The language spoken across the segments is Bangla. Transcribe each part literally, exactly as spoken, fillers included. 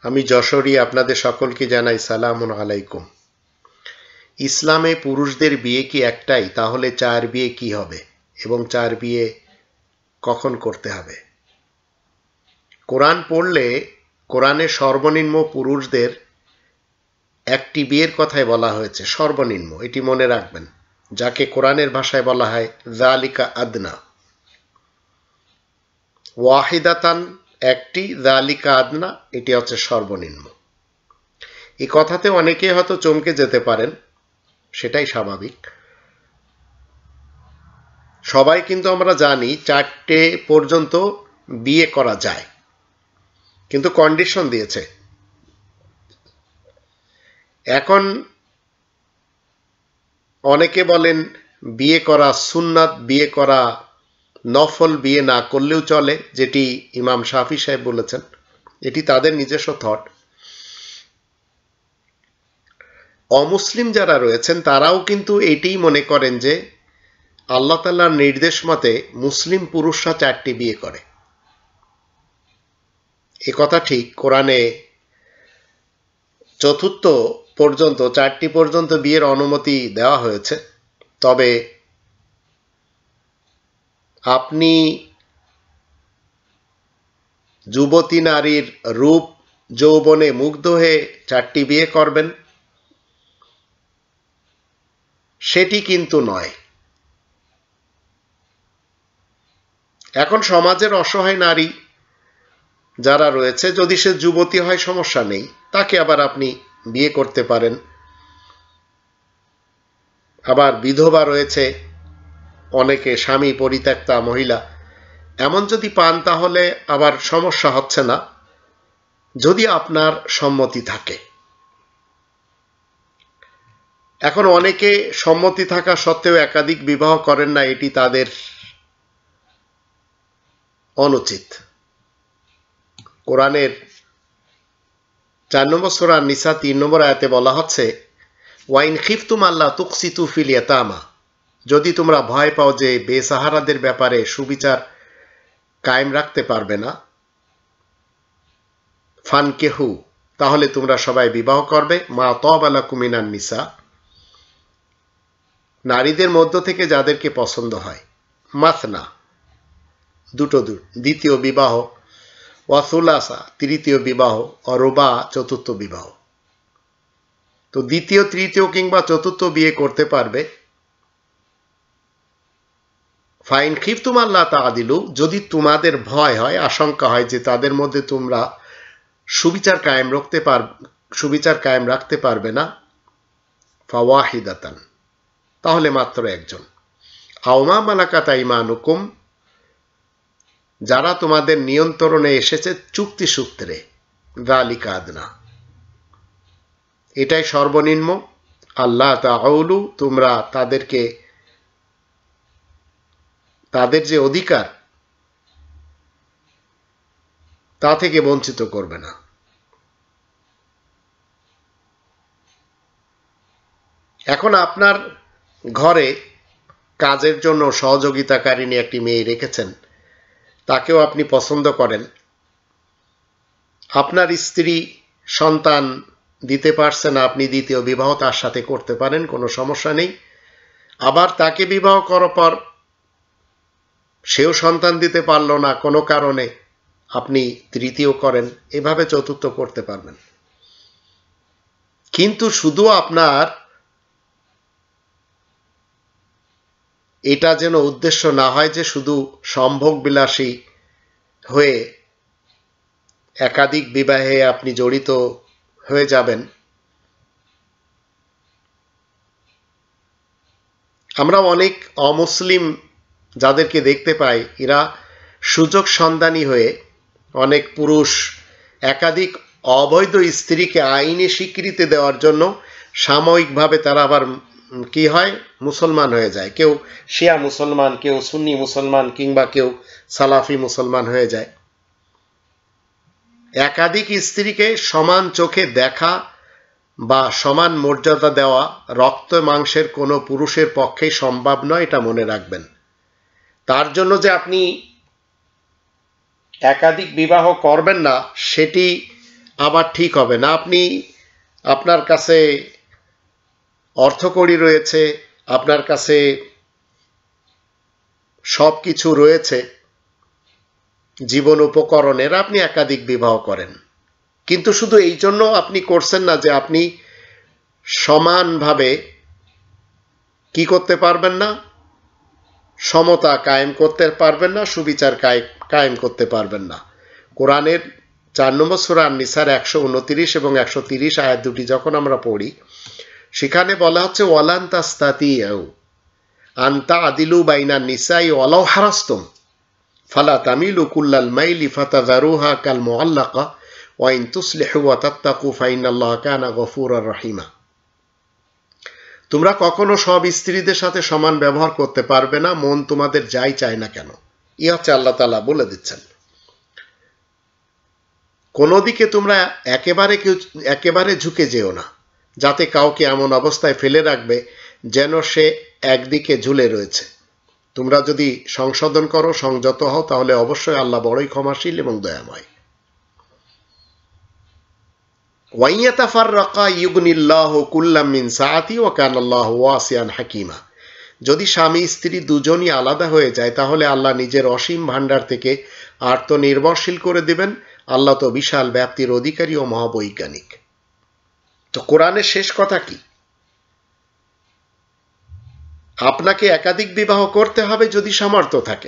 আমি যশোরী আপনাদের সকলকে জানাই সালামুন আলাইকুম। ইসলামে পুরুষদের বিয়ে কি একটাই? তাহলে চার বিয়ে কি হবে এবং চার বিয়ে কখন করতে হবে? কোরআন পড়লে কোরআনে সর্বনিম্ন পুরুষদের একটি বিয়ের কথাই বলা হয়েছে, সর্বনিম্ন। এটি মনে রাখবেন, যাকে কোরআনের ভাষায় বলা হয় যালিকা আদনা, ওয়াহিদাতান একটি, যালিকা আদনা এটি হচ্ছে সর্বনিম্ন। এই কথাতে অনেকে হয়তো চমকে যেতে পারেন, সেটাই স্বাভাবিক। সবাই কিন্তু আমরা জানি চারটে পর্যন্ত বিয়ে করা যায়, কিন্তু কন্ডিশন দিয়েছে। এখন অনেকে বলেন বিয়ে করা সুন্নাত, বিয়ে করা নফল, বিয়ে না করলেও চলে, যেটি ইমাম শাফি সাহেব বলেছেন। এটি তাদের নিজস্ব থট। অমুসলিম যারা রয়েছেন তারাও কিন্তু এটিই মনে করেন যে আল্লাহ তাআলার নির্দেশ মতে মুসলিম পুরুষরা চারটি বিয়ে করে। এ কথা ঠিক, কোরআনে চতুর্থ পর্যন্ত চারটি পর্যন্ত বিয়ের অনুমতি দেওয়া হয়েছে। তবে আপনি যুবতী নারীর রূপ যৌবনে মুগ্ধ হয়ে চারটি বিয়ে করবেন, সেটি কিন্তু নয়। এখন সমাজের অসহায় নারী যারা রয়েছে, যদি সে যুবতী হয় সমস্যা নেই, তাকে আবার আপনি বিয়ে করতে পারেন। আবার বিধবা রয়েছে অনেকে, স্বামী পরিত্যক্তা মহিলা, এমন যদি পান তাহলে আবার সমস্যা হচ্ছে না, যদি আপনার সম্মতি থাকে। এখন অনেকে সম্মতি থাকা সত্ত্বেও একাধিক বিবাহ করেন না, এটি তাদের অনুচিত। কোরআনের চার নম্বর সূরা নিসা তিন নম্বর আয়াতে বলা হচ্ছে, ওয়াইন খিফতুম আল্লাহ তুকসিতু ফিল ইয়াতামা, যদি তোমরা ভয় পাও যে বেসাহারাদের ব্যাপারে সুবিচার কায়েম রাখতে পারবে না, ফানকেহু, তাহলে তোমরা সবাই বিবাহ করবে, মা তাবা লাকুম মিনান নিসা, নারীদের মধ্য থেকে যাদেরকে পছন্দ হয়, মাসনা দুটো দূর, দ্বিতীয় বিবাহ, ওয়াসুলাসা তৃতীয় বিবাহ, অরুবা চতুর্থ বিবাহ। তো দ্বিতীয়, তৃতীয় কিংবা চতুর্থ বিয়ে করতে পারবে। ফাইন খিফতুম আল্লাহ তাআদিলু, যদি তোমাদের ভয় হয়, আশঙ্কা হয় যে তাদের মধ্যে তোমরা সুবিচার কায়েম রাখতে পার সুবিচার কায়েম রাখতে পারবে না, ফাওয়াহিদাতান, তাহলে মাত্র একজন, আওমা মালাকাত আইমানুকুম, যারা তোমাদের নিয়ন্ত্রণে এসেছে চুক্তি সূত্রে, যালিকা আদনা, এটাই সর্বনিম্ন। আল্লাহ তাআউলু, তোমরা তাদেরকে তাদের যে অধিকার তা থেকে বঞ্চিত করবে না। এখন আপনার ঘরে কাজের জন্য সহযোগিতাকারিণী একটি মেয়ে রেখেছেন, তাকেও আপনি পছন্দ করেন। আপনার স্ত্রী সন্তান দিতে পারছে না, আপনি দ্বিতীয় বিবাহ তার সাথে করতে পারেন, কোনো সমস্যা নেই। আবার তাকে বিবাহ করার পর সেও সন্তান দিতে পারল না কোনো কারণে, আপনি তৃতীয় করেন, এভাবে চতুর্থ করতে পারবেন। কিন্তু শুধু আপনার এটা যেন উদ্দেশ্য না হয় যে শুধু সম্ভোগ বিলাসী হয়ে একাধিক বিবাহে আপনি জড়িত হয়ে যাবেন। আমরা অনেক অমুসলিম যাদেরকে দেখতে পাই, এরা সুযোগ সন্ধানী হয়ে অনেক পুরুষ একাধিক অবৈধ স্ত্রীকে আইনি স্বীকৃতি দেওয়ার জন্য সাময়িকভাবে তারা আবার কি হয়, মুসলমান হয়ে যায়। কেউ শিয়া মুসলমান, কেউ সুন্নি মুসলমান, কিংবা কেউ সালাফি মুসলমান হয়ে যায়। একাধিক স্ত্রীকে সমান চোখে দেখা বা সমান মর্যাদা দেওয়া রক্ত মাংসের কোনো পুরুষের পক্ষেই সম্ভব নয়, এটা মনে রাখবেন। তার জন্য যে আপনি একাধিক বিবাহ করবেন না, সেটি আবার ঠিক হবে না। আপনি আপনার কাছে অর্থকড়ি রয়েছে, আপনার কাছে সব কিছু রয়েছে জীবন উপকরণের, আপনি একাধিক বিবাহ করেন, কিন্তু শুধু এই জন্য আপনি করছেন না যে আপনি সমানভাবে কি করতে পারবেন না, সমতা কায়েম করতে পারবেন না, সুবিচার কায়েম করতে পারবেন না। কোরআনের চার নম্বর সূরা আন-নিসার একশো উনত্রিশ এবং একশো তিরিশ আয়াত দুটি যখন আমরা পড়ি, সেখানে বলা হচ্ছে ওয়ালান তাস্তাতিউ আন তা'দিলু বাইনান নিসাই ওয়ালাউ হারাসতুম ফালা তামিলু কুল্লাল মাইলি ফাতাযারুহা কাল মুআল্লাকা ওয়া ইন তুসলিহু ওয়া তাত্তাকু ফাইনাল্লাহা কানা গফুরার রহিমা। তোমরা কখনো সব স্ত্রীদের সাথে সমান ব্যবহার করতে পারবে না, মন তোমাদের যাই চায় না কেন। ই হচ্ছে আল্লাহ তাআলা বলে দিচ্ছেন। কোনো দিকে তোমরা একেবারে কেউ একেবারে ঝুঁকে যেও না, যাতে কাউকে এমন অবস্থায় ফেলে রাখবে যেন সে একদিকে ঝুলে রয়েছে। তোমরা যদি সংশোধন করো, সংযত হও, তাহলে অবশ্যই আল্লাহ বড়ই ক্ষমাশীল এবং দয়াময়। ওয়াইয়াতাফাররাকা ইউগনিল্লাহু কুল্লাম মিন সাআতি ওয়া কানাল্লাহু ওয়াসিআন হাকিমা। যদি স্বামী স্ত্রী দুজনই আলাদা হয়ে যায়, তাহলে আল্লাহ নিজের অসীম ভাণ্ডার থেকে আত্মনির্ভরশীল করে দিবেন। আল্লাহ তো বিশাল ব্যাপ্তির অধিকারী ও মহাবৈজ্ঞানিক। তো কোরআনের শেষ কথা কি? আপনাকে একাধিক বিবাহ করতে হবে যদি সামর্থ্য থাকে,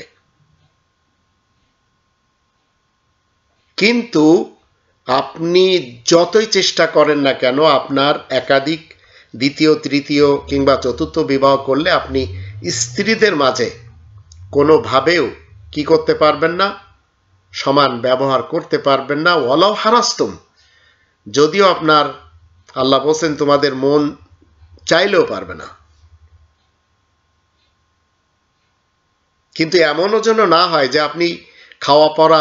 কিন্তু আপনি যতই চেষ্টা করেন না কেন, আপনার একাধিক দ্বিতীয় তৃতীয় কিংবা চতুর্থ বিবাহ করলে আপনি স্ত্রীদের মাঝে কোনোভাবেও কি করতে পারবেন না, সমান ব্যবহার করতে পারবেন না। ওয়ালাউ হারাসতুম, যদিও আপনার আল্লাহ বলছেন তোমাদের মন চাইলেও পারবে না। কিন্তু এমনও যেন না হয় যে আপনি খাওয়া পড়া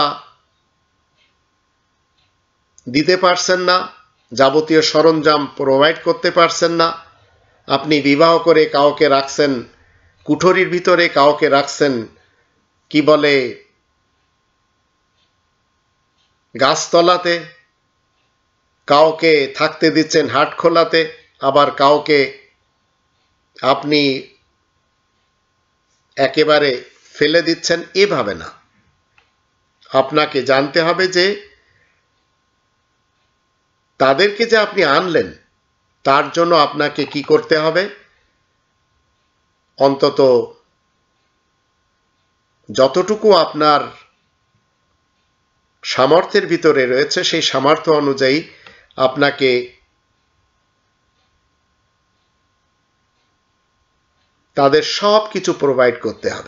দিতে পারছেন না, যাবতীয় সরঞ্জাম প্রোভাইড করতে পারছেন না, আপনি বিবাহ করে কাউকে রাখছেন কুঠরির ভিতরে, কাউকে রাখছেন কি বলে গাছতলাতে, কাউকে থাকতে দিচ্ছেন হাট খোলাতে, আবার কাউকে আপনি একেবারে ফেলে দিচ্ছেন, এভাবে না। আপনাকে জানতে হবে যে তাদেরকে যে আপনি আনলেন, তার জন্য আপনাকে কি করতে হবে, অন্তত যতটুকু আপনার সামর্থ্যের ভিতরে রয়েছে সেই সামর্থ্য অনুযায়ী আপনাকে তাদের সব কিছু প্রোভাইড করতে হবে।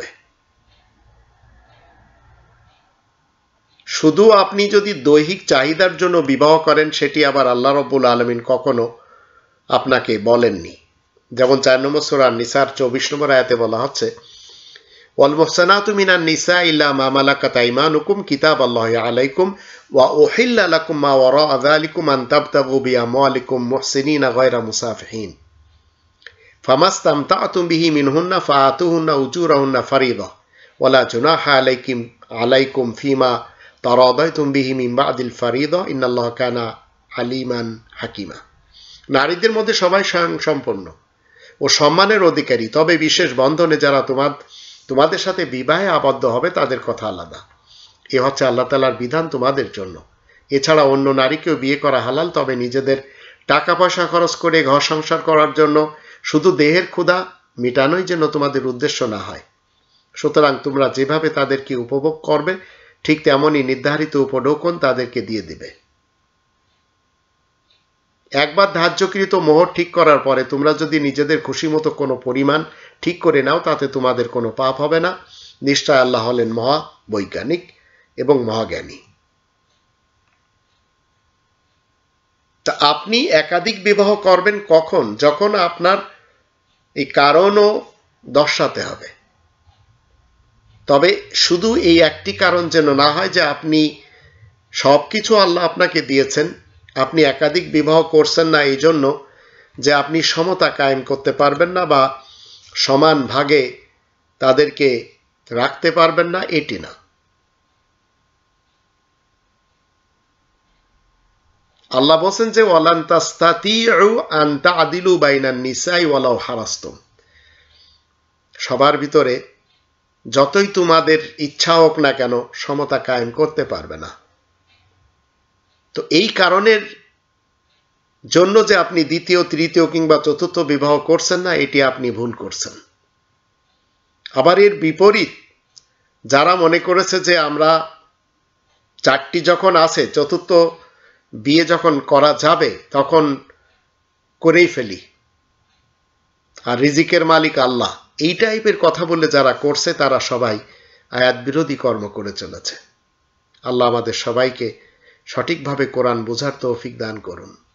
শুধু আপনি যদি দৈহিক চাহিদার জন্য বিবাহ করেন, সেটি আবার আল্লাহ রাব্বুল আলামিন কখনো আপনাকে বলেননি। যেমন চার নম্বর সূরা আন-নিসার চব্বিশ নম্বর আয়াতে বলা হচ্ছে ওয়াল মুহসানাতু মিনান নিসা ইল্লা মা মালাকাত আইমানুকুম কিতাবাল্লাহি আলাইকুম ওয়া উহিল্লা লাকুম মা ওয়ারা'a যালিকুম আন তাবতাগু বিআমওয়ালিকুম মুহসিনিনা গায়রা মুসাফিহিন ফামাস্তামতা'তুম বিহি মিনহুন্না ফাআতুহুন্না উজুরাহুন্না ফারিদা ওয়ালা জুনাহা আলাইকুম আলাইকুম ফিমা তারাদাইতুম বিহি মিন বা'দিল ফারিদা ইন্নাল্লাহা কানা আলিমান হাকিমা। নারীদের মধ্যে সবাই স্বয়ংসম্পন্ন ও সম্মানের অধিকারী, তবে বিশেষ বন্ধনে যারা তোমার তোমাদের সাথে বিবাহে আবদ্ধ হবে তাদের কথা আলাদা। এ হচ্ছে আল্লাহ তাআলার বিধান তোমাদের জন্য। এছাড়া অন্য নারীকেও বিয়ে করা হালাল, তবে নিজেদের টাকা পয়সা খরচ করে ঘর সংসার করার জন্য শুধু দেহের ক্ষুধা মেটানোই যেন তোমাদের উদ্দেশ্য না হয়। সুতরাং তোমরা যেভাবে তাদেরকে উপভোগ করবে, ঠিক তেমনই নির্ধারিত উপঢৌকন তাদেরকে দিয়ে দিবে। একবার ধার্যকৃত মোহর ঠিক করার পরে তোমরা যদি নিজেদের খুশি মতো কোনো পরিমাণ ঠিক করে নাও, তাতে তোমাদের কোনো পাপ হবে না। নিশ্চয় আল্লাহ হলেন মহা বৈজ্ঞানিক এবং মহাজ্ঞানী। তা আপনি একাধিক বিবাহ করবেন কখন? যখন আপনার এই কারণও দর্শাতে হবে। তবে শুধু এই একটি কারণ যেন না হয় যে আপনি সব কিছু আল্লাহ আপনাকে দিয়েছেন, আপনি একাধিক বিবাহ করছেন না এই জন্য যে আপনি সমতা কায়েম করতে পারবেন না বা সমান ভাগে তাদেরকে রাখতে পারবেন না, এটি না। আল্লাহ বলেন যে ওয়ালান তাস্তাতিউ আন তা'দিলু বাইনান নিসাই ওয়ালাউ হারাসতুম, সবার ভিতরে যতই তোমাদের ইচ্ছা হোক না কেন সমতা কায়েম করতে পারবে না। তো এই কারণের জন্য যে আপনি দ্বিতীয় তৃতীয় কিংবা চতুর্থ বিবাহ করছেন না, এটি আপনি ভুল করছেন। আবার এর বিপরীত যারা মনে করেছে যে আমরা চারটি যখন আছে, চতুর্থ বিয়ে যখন করা যাবে তখন করেই ফেলি, আর রিজিকের মালিক আল্লাহ, এই টাইপের কথা বলে যারা করছে তারা সবাই আয়াত বিরোধী কর্ম করে চলেছে। আল্লাহ আমাদের সবাইকে সঠিকভাবে কোরআন বোঝার তৌফিক দান করুন।